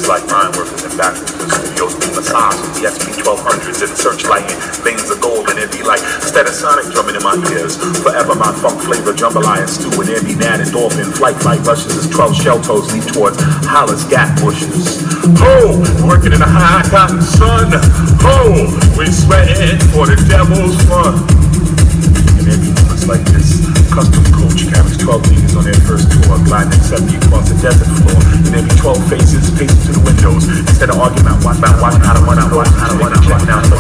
Beats like mine workers and back to the studios be massaged with the SP1200s and searchlighting lanes of gold, and it be like Stereosonic drumming in my ears. Forever my funk flavor jambalaya stew, and there be mad endorphin flight rushes as 12 shell toes leap towards Hollis gap bushes. Ho! Working in the high cotton sun. Ho! We sweating for the devil's fun. And there be moments like this. Custom coach carries 12 niggas on their first tour, gliding at 70 across the desert floor. And there be 12 faces pacing to the windows. Instead of arguing about watching how to run out, check out.